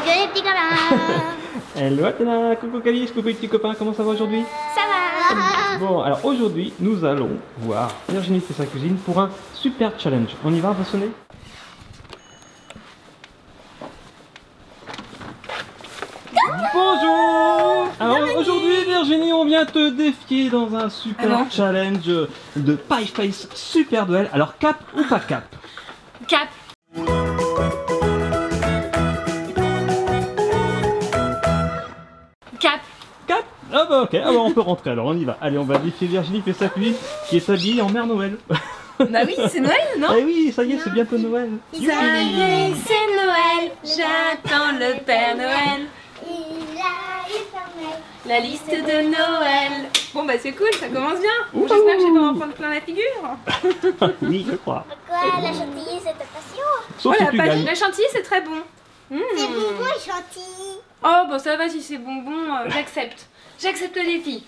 Coucou les petits copains. Hello Athéna, coucou Calice, coucou les petits copains, comment ça va aujourd'hui? Ça va. Bon, alors aujourd'hui, nous allons voir Virginie fait sa cuisine pour un super challenge. On y va, on va sonner? Bonjour! Alors aujourd'hui Virginie, on vient te défier dans un super challenge de Pie Face Super Duel. Alors cap ou pas cap? Cap. Cap. Cap? Ah bah ok, alors on peut rentrer, alors on y va. Allez, on va défier Virginie fait sa cuisine qui est habillée en Mère Noël. Bah oui, c'est Noël, non? Eh oui, ça y est, c'est bientôt Noël. Ça y est, c'est Noël, j'attends le Père Noël. La liste de Noël. Bon bah c'est cool, ça commence bien. Bon, j'espère que je vais pas m'en prendre plein la figure. Oui, je crois. Pourquoi la chantilly c'est ta passion? Sauf si tu gagnes. La chantilly c'est très bon. C'est bonbon et chantilly. Oh bah ça va, si c'est bonbon, j'accepte. J'accepte le défi.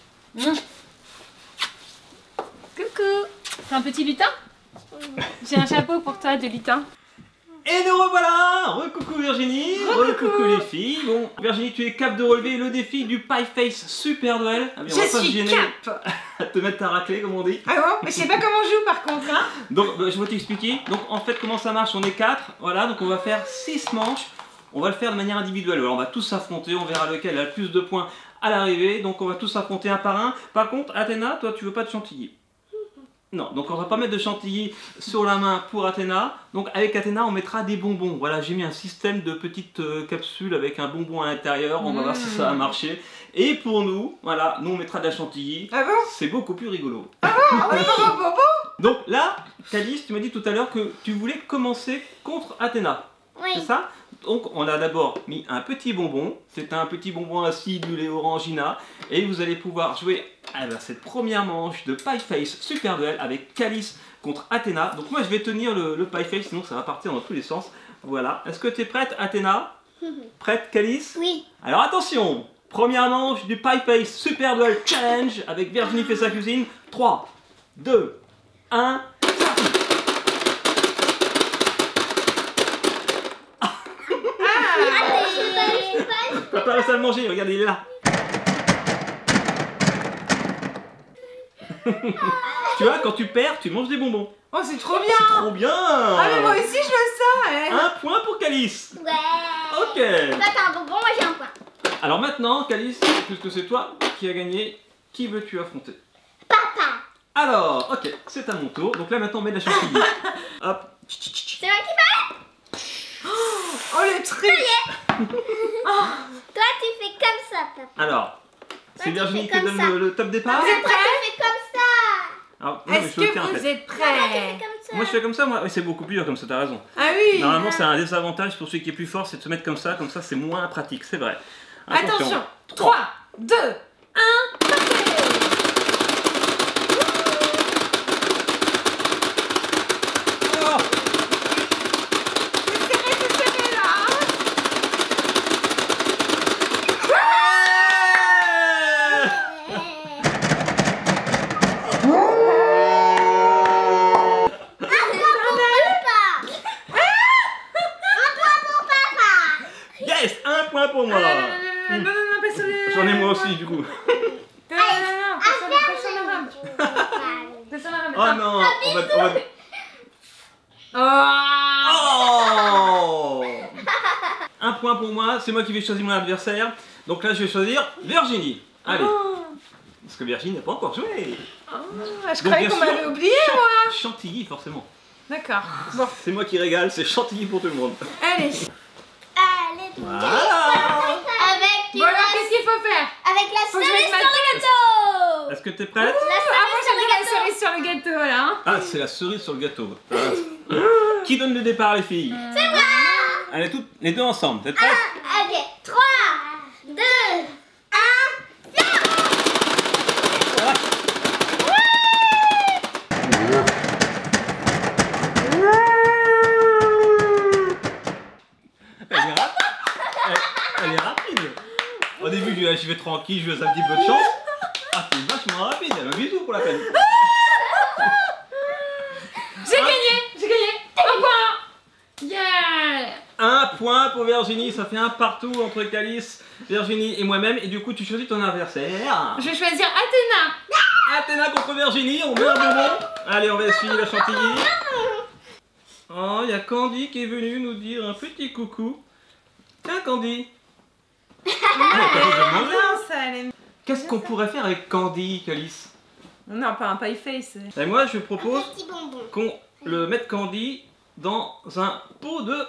Coucou. C'est un petit lutin? J'ai un chapeau pour toi de lutin. Et nous revoilà! Recoucou Virginie, recoucou les filles. Bon, Virginie, tu es cap de relever le défi du Pie Face Super Duel. Ah, je suis cap à te mettre ta raclée, comme on dit. Ah bon? Mais je sais pas comment on joue par contre, hein. Donc, je vais t'expliquer. Donc, en fait, comment ça marche? On est 4, voilà, donc on va faire 6 manches. On va le faire de manière individuelle. Alors, on va tous s'affronter, on verra lequel a le plus de points à l'arrivée. Donc, on va tous s'affronter un par un. Par contre, Athéna, toi, tu veux pas de chantilly? Non, donc on va pas mettre de chantilly sur la main pour Athéna. Donc avec Athéna, on mettra des bonbons. Voilà, j'ai mis un système de petites capsules avec un bonbon à l'intérieur. On va voir si ça va marcher. Et pour nous, voilà, nous on mettra de la chantilly. Ah bon? C'est beaucoup plus rigolo. Ah bon? Donc là, Calice, tu m'as dit tout à l'heure que tu voulais commencer contre Athéna. Oui. C'est ça? Donc on a d'abord mis un petit bonbon. C'est un petit bonbon acidulé orangina. Et vous allez pouvoir jouer cette première manche de Pie Face Super Duel avec Calice contre Athéna. Donc moi je vais tenir le Pie Face, sinon ça va partir dans tous les sens. Voilà. Est-ce que tu es prête, Athéna? Prête, Calice? Oui. Alors attention, première manche du Pie Face Super Duel Challenge avec Virginie fait sa cuisine. 3, 2, 1... T'as pas réussi à le manger, regarde, il est là. Tu vois, quand tu perds, tu manges des bonbons. Oh, c'est trop bien. C'est trop bien. Ah mais moi aussi je veux ça, ouais. Un point pour Calice. Ouais. Ok. Toi t'as un bonbon, moi j'ai un point. Alors maintenant, Calice, puisque c'est toi qui as gagné, qui veux-tu affronter? Papa. Alors, ok, c'est à mon tour. Donc là maintenant, on met de la chantilly. Hop. C'est moi qui parle. Oh le truc. Toi tu fais comme ça, papa. Alors, c'est tu Virginie fais qui comme donne ça. le top départ. Vous êtes Toi tu fais comme ça. Alors, non, mais Est-ce je le que tiens, en vous fait. êtes Papa tu fais prêts? comme ça. Moi je fais comme ça, moi. Oui, c'est beaucoup plus dur comme ça, t'as raison. Ah oui. Normalement, c'est un désavantage pour celui qui est plus fort, c'est de se mettre comme ça c'est moins pratique, c'est vrai. Attention. 3, 2, 1, partez. Oh, C'est serré là. yes, un point pour moi. Non, pas sur le... J'en ai moi aussi du coup. Non, pas sur la rame. Pas sur la rame. Oh non, on va... Oh. Oh, un point pour moi, c'est moi qui vais choisir mon adversaire. Donc là je vais choisir Virginie. Allez. Parce que Virginie n'a pas encore joué. Je croyais qu'on m'avait oublié moi. Chantilly forcément. D'accord. Bon. C'est moi qui régale, c'est chantilly pour tout le monde. Allez. Allez, Voilà. avec Bon alors qu'est-ce qu'il faut faire? avec la Faut que je cerise mette sur ma le gâteau. Est-ce que t'es prête? Ah moi j'aime bien la cerise sur le gâteau là. Hein. Ah, c'est la cerise sur le gâteau. Qui donne le départ les filles? C'est moi. Allez, toutes les deux ensemble, t'es prête? Ok, 3, 2, 1, Elle est rapide. Au début, je vais tranquille, je lui laisse un petit peu de chance. Ah, t'es vachement rapide. Un bisou pour la peine. J'ai gagné. Un point. Yeah. un point pour Virginie, ça fait un partout entre Calice, Virginie et moi-même. Et du coup, tu choisis ton adversaire. Je vais choisir Athéna. Athéna contre Virginie, on met un bonbon. Allez, on va essuyer la chantilly. Oh, il y a Candy qui est venue nous dire un petit coucou. Tiens, Candy. Non, ça allait. Qu'est-ce qu'on pourrait faire avec Candy, Calice? Non, pas un pie face. Et moi, je propose Petit bonbon. qu'on le mette Candy dans un pot de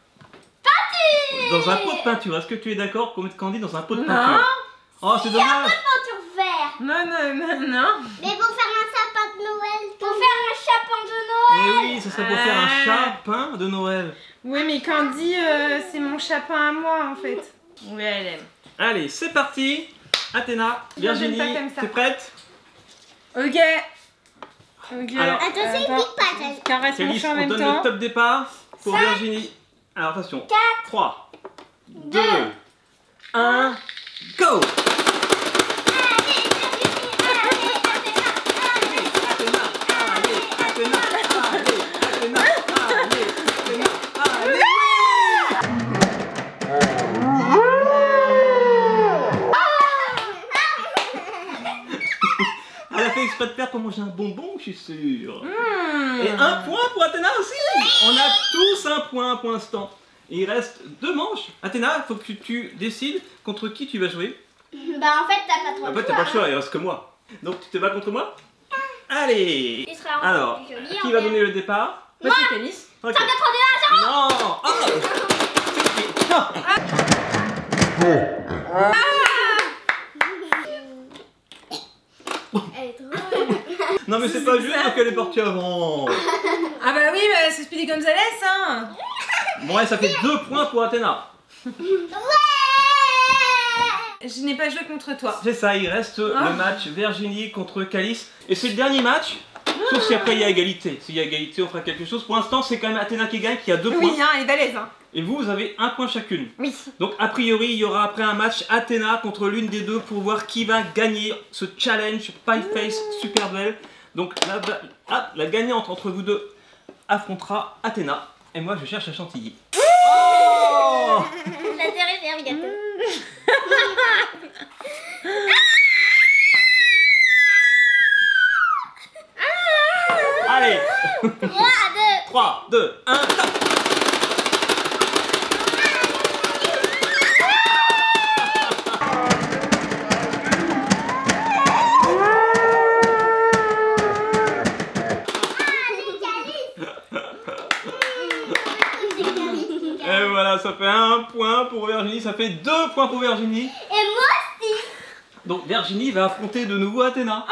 peinture. Est-ce que tu es d'accord qu'on mette Candy dans un pot de peinture? Non. Oh, c'est dommage. Peinture vert. Non, non, non, non. Mais pour faire un sapin de Noël. Pour faire un chapin de Noël. Eh oui, ça serait pour faire un chapin de Noël. Oui, mais Candy, c'est mon chapin à moi en fait. Oui, elle aime. Allez, c'est parti. Athéna, Non, Virginie, j'aime pas comme ça. t'es prête? Ok. Ok. Alors, Attention, une petite patte. Je caresse mon Calice, chat en on même donne temps. le top départ pour Virginie. Alors attention. 3, 2, 1, go! Elle a fait exprès de perdre pour manger un bonbon, je suis sûr. Et un point pour Athéna aussi. On a tous un point pour l'instant. Il reste 2 manches. Athéna, il faut que tu décides contre qui tu vas jouer. Bah en fait t'as pas trop En le fait, t'as choix. pas le choix, il reste que moi. Donc tu te bats contre moi? Allez. Il sera encore Alors, plus joli, qui en va fait. donner le départ? Moi, c'est Calice. Ok. 32 à 0. Non. Oh. Non. Elle est drôle. Non mais c'est pas juste parce qu'elle est partie avant. Ah bah oui, bah, c'est Speedy Gonzalez, hein. Bon, ouais, ça fait 2 points pour Athéna. Je n'ai pas joué contre toi. C'est ça, il reste le match Virginie contre Calice. Et c'est le dernier match. Sauf si après il y a égalité. S'il y a égalité, on fera quelque chose. Pour l'instant, c'est quand même Athéna qui gagne, qui a 2 points. Oui, hein, elle est balèze, hein. Et vous avez 1 point chacune. Oui. Donc a priori, il y aura après un match Athéna contre l'une des deux pour voir qui va gagner ce challenge Pie Face Super Duel. Donc la gagnante entre vous deux affrontera Athéna. Et moi, je cherche la chantilly. Oh La série c'est un gâteau. Allez 3, 3, 2, 1, top. Et voilà, ça fait 1 point pour Virginie, ça fait 2 points pour Virginie. Et moi aussi. Donc Virginie va affronter de nouveau Athéna.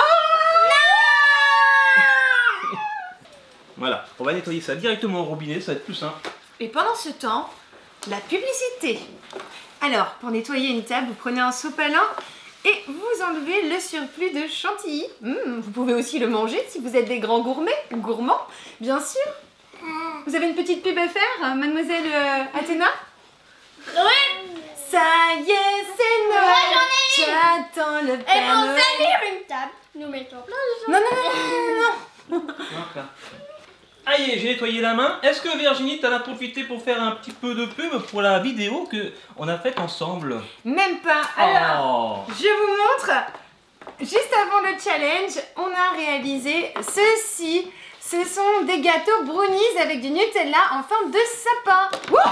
Voilà, on va nettoyer ça directement au robinet, ça va être plus simple. Et pendant ce temps, la publicité. Alors, pour nettoyer une table, vous prenez un sopalin et vous enlevez le surplus de chantilly. Vous pouvez aussi le manger si vous êtes des grands gourmets ou gourmands, bien sûr. Vous avez une petite pub à faire, mademoiselle Athéna? Oui. Ça y est, c'est Noël. j'en ai une. J'attends le Et Père pour Noël. salir une table, nous mettons plein de Non, non, non, non, non, non. Voilà. Allez, j'ai nettoyé la main. Est-ce que Virginie, t'en as profité pour faire un petit peu de pub pour la vidéo que on a faite ensemble? Même pas. Alors, Oh. je vous montre. Juste avant le challenge, on a réalisé ceci. Ce sont des gâteaux brownies avec du Nutella en forme de sapin.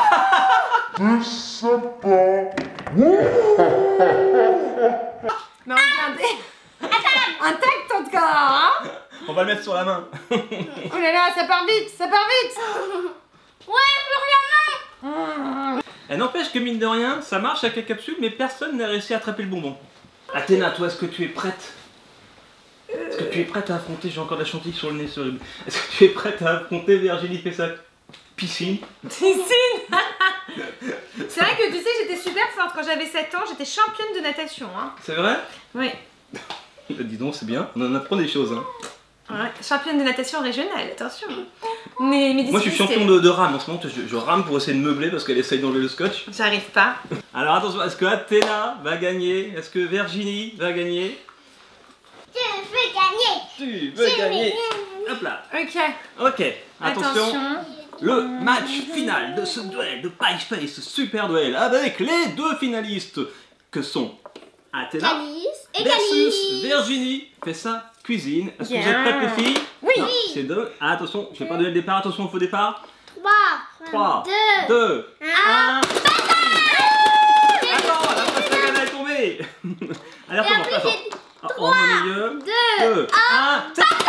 Mais regardez. Intact encore, hein? On va le mettre sur la main. Oh là là, ça part vite, ça part vite. Ouais, plus rien. Elle n'empêche que mine de rien, ça marche avec la capsule, mais personne n'a réussi à attraper le bonbon. Athéna, toi, est-ce que tu es prête? Est-ce que tu es prête à affronter, j'ai encore de la chantilly sur le nez, sur le... Est-ce que tu es prête à affronter Virginie Pessac piscine? Piscine. C'est vrai que tu sais, j'étais super forte. Quand j'avais 7 ans, j'étais championne de natation. Hein. C'est vrai? Oui. Dis donc, c'est bien, on en apprend des choses. Hein. Ouais, championne de natation régionale, attention. Mais Moi, je suis champion de rame en ce moment, je rame pour essayer de meubler parce qu'elle essaye d'enlever le scotch. J'arrive pas. Alors attention, est-ce que Athéna va gagner? Est-ce que Virginie va gagner? Je veux gagner. Tu veux gagner? Hop là. Ok. Ok, attention. le match final de ce duel de Pie Face, super duel, avec les deux finalistes que sont Athéna Calice et versus Calice. Virginie. Fais ça, cuisine. Est-ce que vous êtes prêtes les filles? Oui. Non, c'est deux. Ah, attention, je ne vais pas donner le départ, attention au faux départ. 3, 3, 2, 1. Attends, la pasta gana est tombée. Allez, recommence, après, attends. Ah, on va au milieu. 2, 2, 1.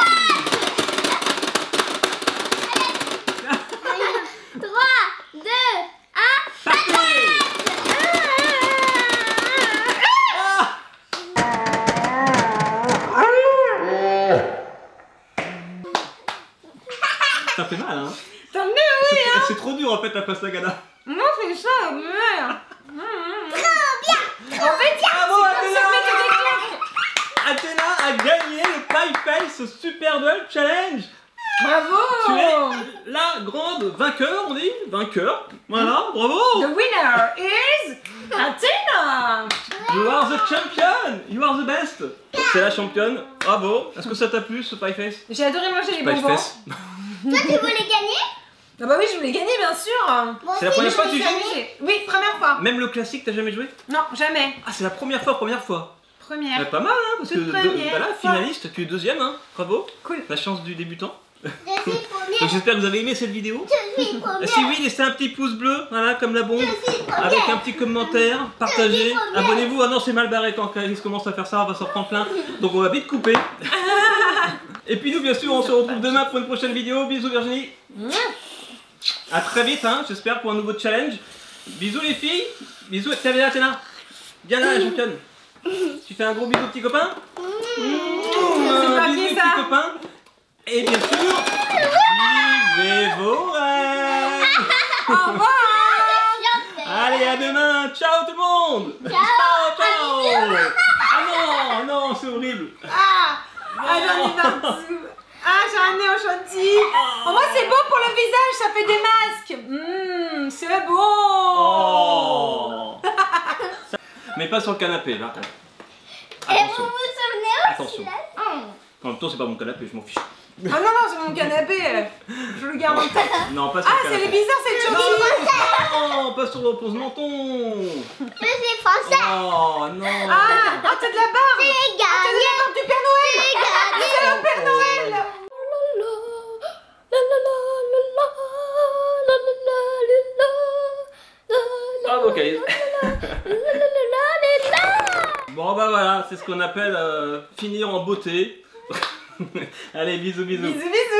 3, 2, 1. Ça fait mal, hein? T'as mis oui. C'est trop dur en fait la pasta gana. Moi, c'est ça, merde. Trop bien. Bravo Ça met des claques. Athéna a gagné le Pie Face Super Duel Challenge. Bravo. Tu es la grande vainqueur, on dit? Vainqueur. Voilà, bravo. The winner is Athéna. You are the champion. You are the best. C'est la championne. Bravo. Est-ce que ça t'a plu ce Pie Face? J'ai adoré manger les Pie bonbons. Face. Toi, tu voulais gagner? Ah bah oui, je voulais gagner, bien sûr. Moi C'est la aussi, première je fois que voulais tu gagner. Oui, première fois. Même le classique, t'as jamais joué? Non, jamais. Ah, c'est la première fois, première fois. Première. Pas mal, hein, parce que Toute première voilà, fois. finaliste, tu es deuxième, hein. Bravo. Cool. La chance du débutant. Je suis première. Donc j'espère que vous avez aimé cette vidéo. Je suis première. Si oui, laissez un petit pouce bleu, voilà, comme la bombe, Je suis première. avec un petit commentaire, partagez, première. abonnez-vous. Ah non, c'est mal barré quand Clarisse commence à faire ça, on va s'en prendre plein. Donc on va vite couper. Et puis nous, bien sûr, on se retrouve demain pour une prochaine vidéo. Bisous Virginie. À très vite, hein, j'espère, pour un nouveau challenge. Bisous les filles. Bisous. Tiens, viens, Athéna. Viens là, la championne. Tu fais un gros bisou, petit copain. pas Bisous, fait petit ça. copain. Et bien sûr, vivez vos rêves. Au revoir. Allez, à demain. Ciao tout le monde. Ciao, ciao. Ah non, non, c'est horrible. Ah, j'en ai partout. Ah, j'ai un nez en chantilly. Oh, moi, c'est beau pour le visage, ça fait des masques. C'est beau. Oh. Mais pas sur le canapé, là. Et vous Attention. vous souvenez aussi Attention. là? En même temps, c'est pas mon canapé, je m'en fiche. Ah non, non, c'est mon canapé. Je le garde en tête. Non, pas sur Ah, le c'est canapé. les bizarres, c'est le chantilly. Non, pas sur le pose-menton. Je suis français. Oh non. Ah, t'as de la barbe. J'ai T'as de gagné. la barbe du Père Noël. J'ai gagné. C'est le Père Noël. Bravo, Caïs. Bon, bah voilà, c'est ce qu'on appelle finir en beauté. Allez, bisous, bisous. Bisous, bisous.